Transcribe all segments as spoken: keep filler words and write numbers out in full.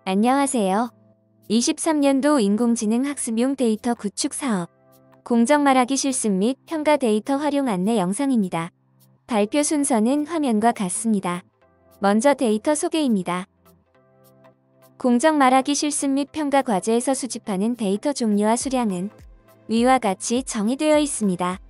안녕하세요. 이십삼 년도 인공지능 학습용 데이터 구축 사업 공정 말하기 실습 및 평가 데이터 활용 안내 영상입니다. 발표 순서는 화면과 같습니다. 먼저 데이터 소개입니다. 공정 말하기 실습 및 평가 과제에서 수집하는 데이터 종류와 수량은 위와 같이 정의되어 있습니다.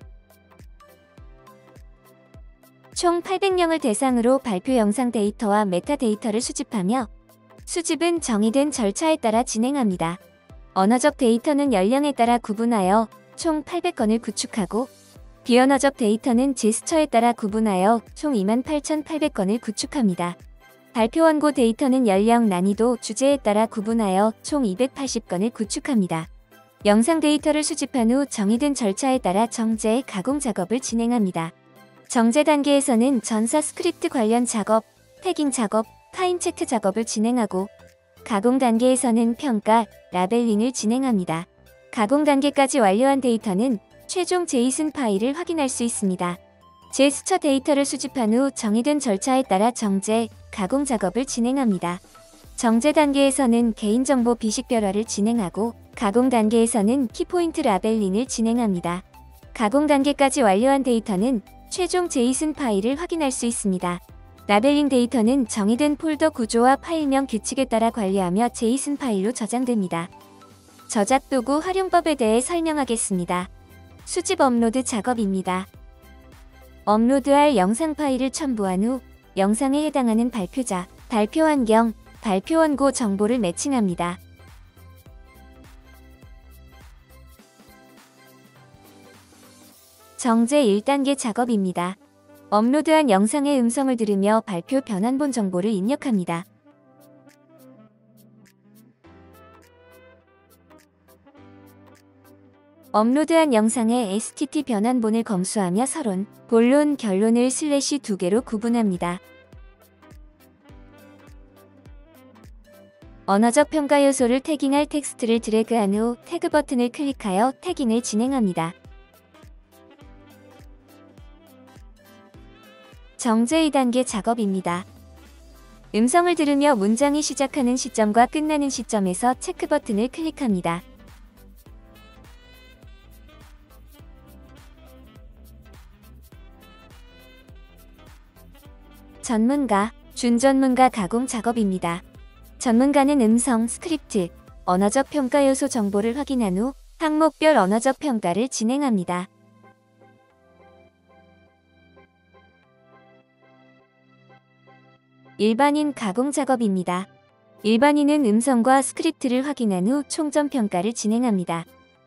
총 팔백 명을 대상으로 발표 영상 데이터와 메타데이터를 수집하며 수집은 정의된 절차에 따라 진행합니다. 언어적 데이터는 연령에 따라 구분하여 총 팔백 건을 구축하고 비언어적 데이터는 제스처에 따라 구분하여 총 이만 팔천팔백 건을 구축합니다. 발표 원고 데이터는 연령, 난이도, 주제에 따라 구분하여 총 이백팔십 건을 구축합니다. 영상 데이터를 수집한 후 정의된 절차에 따라 정제, 가공 작업을 진행합니다. 정제 단계에서는 전사 스크립트 관련 작업, 태깅 작업, 타임 체크 작업을 진행하고 가공 단계에서는 평가, 라벨링을 진행합니다. 가공 단계까지 완료한 데이터는 최종 제이슨 파일을 확인할 수 있습니다. 제스처 데이터를 수집한 후 정의된 절차에 따라 정제, 가공 작업을 진행합니다. 정제 단계에서는 개인정보 비식별화를 진행하고 가공 단계에서는 키포인트 라벨링을 진행합니다. 가공 단계까지 완료한 데이터는 최종 제이슨 파일을 확인할 수 있습니다. 라벨링 데이터는 정의된 폴더 구조와 파일명 규칙에 따라 관리하며 제이슨 파일로 저장됩니다. 저작 도구 활용법에 대해 설명하겠습니다. 수집 업로드 작업입니다. 업로드할 영상 파일을 첨부한 후 영상에 해당하는 발표자, 발표 환경, 발표 원고 정보를 매칭합니다. 정제 일 단계 작업입니다. 업로드한 영상의 음성을 들으며 발표 변환본 정보를 입력합니다. 업로드한 영상의 에스티티 변환본을 검수하며 서론, 본론, 결론을 슬래시 두 개로 구분합니다. 언어적 평가 요소를 태깅할 텍스트를 드래그한 후 태그 버튼을 클릭하여 태깅을 진행합니다. 정제 이 단계 작업입니다. 음성을 들으며 문장이 시작하는 시점과 끝나는 시점에서 체크 버튼을 클릭합니다. 전문가, 준전문가 가공 작업입니다. 전문가는 음성, 스크립트, 언어적 평가 요소 정보를 확인한 후 항목별 언어적 평가를 진행합니다. 일반인 가공 작업입니다. 일반인은 음성과 스크립트를 확인한 후 총점 평가를 진행합니다.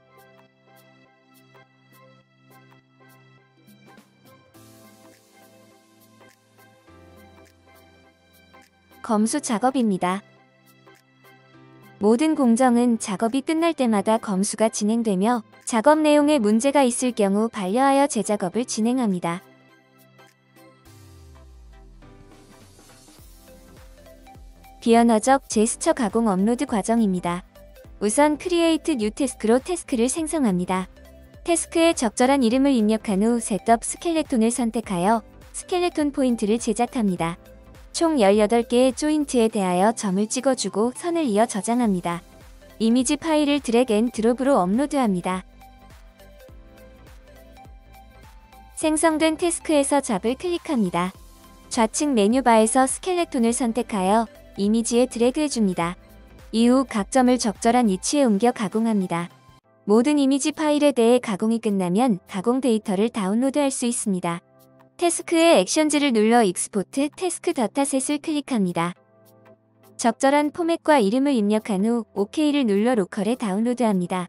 검수 작업입니다. 모든 공정은 작업이 끝날 때마다 검수가 진행되며 작업 내용에 문제가 있을 경우 반려하여 재작업을 진행합니다. 비언어적 제스처 가공 업로드 과정입니다. 우선 Create New Task로 태스크를 생성합니다. 태스크에 적절한 이름을 입력한 후 셋업 스켈레톤을 선택하여 스켈레톤 포인트를 제작합니다. 총 열여덟 개의 조인트에 대하여 점을 찍어주고 선을 이어 저장합니다. 이미지 파일을 드래그 앤 드롭으로 업로드합니다. 생성된 태스크에서 잡을 클릭합니다. 좌측 메뉴바에서 스켈레톤을 선택하여 이미지에 드래그해줍니다. 이후 각 점을 적절한 위치에 옮겨 가공합니다. 모든 이미지 파일에 대해 가공이 끝나면 가공 데이터를 다운로드할 수 있습니다. 태스크의 액션즈를 눌러 익스포트 태스크 다타셋을 클릭합니다. 적절한 포맷과 이름을 입력한 후 오케이를 눌러 로컬에 다운로드합니다.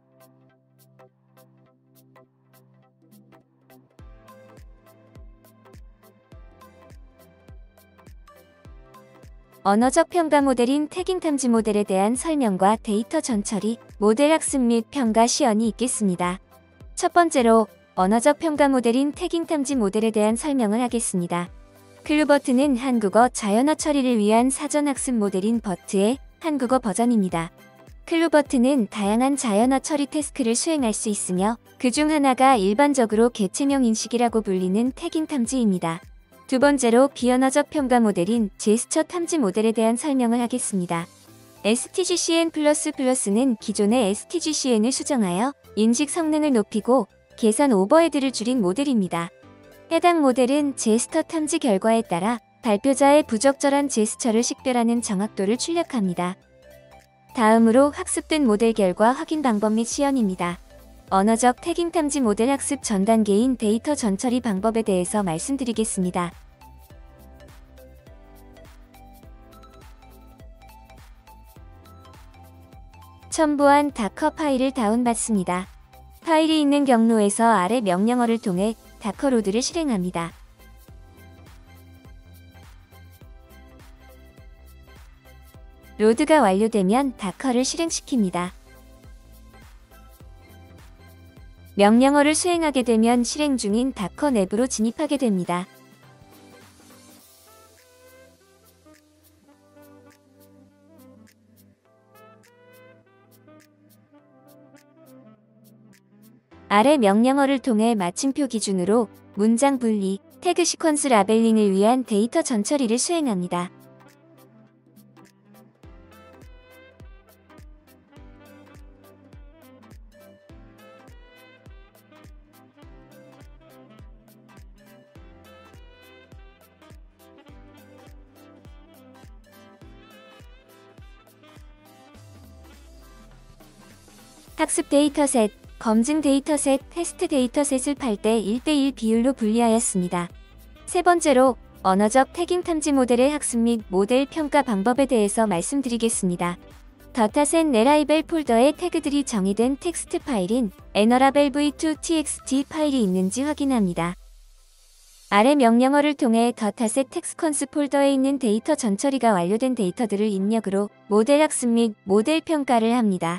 언어적 평가 모델인 태깅 탐지 모델에 대한 설명과 데이터 전처리, 모델 학습 및 평가 시연이 있겠습니다. 첫 번째로 언어적 평가 모델인 태깅 탐지 모델에 대한 설명을 하겠습니다. 클루버트는 한국어 자연어 처리를 위한 사전 학습 모델인 버트의 한국어 버전입니다. 클루버트는 다양한 자연어 처리 태스크를 수행할 수 있으며 그 중 하나가 일반적으로 개체명 인식이라고 불리는 태깅 탐지입니다. 두 번째로 비언어적 평가 모델인 제스처 탐지 모델에 대한 설명을 하겠습니다. 에스티지씨엔 플러스 플러스는 기존의 에스티지씨엔을 수정하여 인식 성능을 높이고 계산 오버헤드를 줄인 모델입니다. 해당 모델은 제스처 탐지 결과에 따라 발표자의 부적절한 제스처를 식별하는 정확도를 출력합니다. 다음으로 학습된 모델 결과 확인 방법 및 시연입니다. 언어적 태깅 탐지 모델 학습 전 단계인 데이터 전처리 방법에 대해서 말씀드리겠습니다. 첨부한 다커 파일을 다운받습니다. 파일이 있는 경로에서 아래 명령어를 통해 다커 로드를 실행합니다. 로드가 완료되면 다커를 실행시킵니다. 명령어를 수행하게 되면 실행 중인 다커 내부로 진입하게 됩니다. 아래 명령어를 통해 마침표 기준으로 문장 분리, 태그 시퀀스 라벨링을 위한 데이터 전처리를 수행합니다. 학습 데이터셋, 검증 데이터셋, 테스트 데이터셋을 팔 대 일 대 일 비율로 분리하였습니다. 세 번째로 언어적 태깅 탐지 모델의 학습 및 모델 평가 방법에 대해서 말씀드리겠습니다. 더타셋 내라이벨 폴더에 태그들이 정의된 텍스트 파일인 에너라벨 브이 투 티엑스티 파일이 있는지 확인합니다. 아래 명령어를 통해 더타셋 텍스컨스 폴더에 있는 데이터 전처리가 완료된 데이터들을 입력으로 모델 학습 및 모델 평가를 합니다.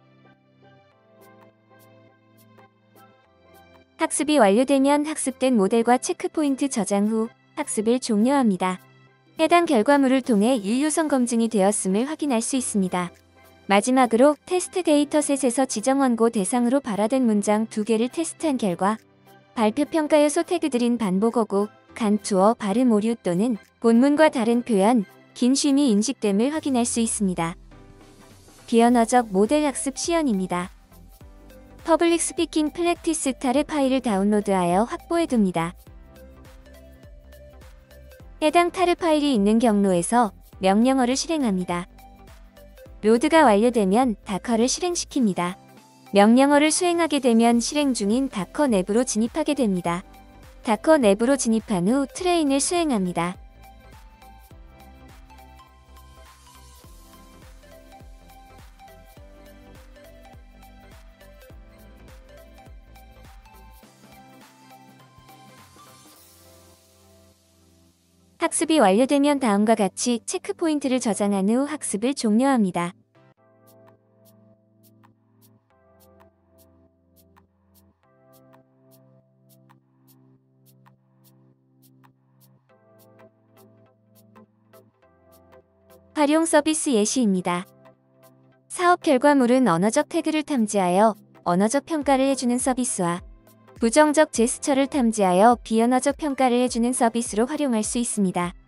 학습이 완료되면 학습된 모델과 체크포인트 저장 후 학습을 종료합니다. 해당 결과물을 통해 일유선 검증이 되었음을 확인할 수 있습니다. 마지막으로 테스트 데이터셋에서 지정 원고 대상으로 발화된 문장 두 개를 테스트한 결과 발표 평가 요소 태그들인 반복어구, 간투어, 발음 오류 또는 본문과 다른 표현, 긴 쉼이 인식됨을 확인할 수 있습니다. 비언어적 모델 학습 시연입니다. 퍼블릭 스피킹 플랙티스 타르 파일을 다운로드하여 확보해둡니다. 해당 타르 파일이 있는 경로에서 명령어를 실행합니다. 로드가 완료되면 다커를 실행시킵니다. 명령어를 수행하게 되면 실행 중인 다커 내부로 진입하게 됩니다. 다커 내부로 진입한 후 트레인을 수행합니다. 학습이 완료되면 다음과 같이 체크포인트를 저장한 후 학습을 종료합니다. 활용 서비스 예시입니다. 사업 결과물은 언어적 태그를 탐지하여 언어적 평가를 해주는 서비스와 부정적 제스처를 탐지하여 비언어적 평가를 해주는 서비스로 활용할 수 있습니다.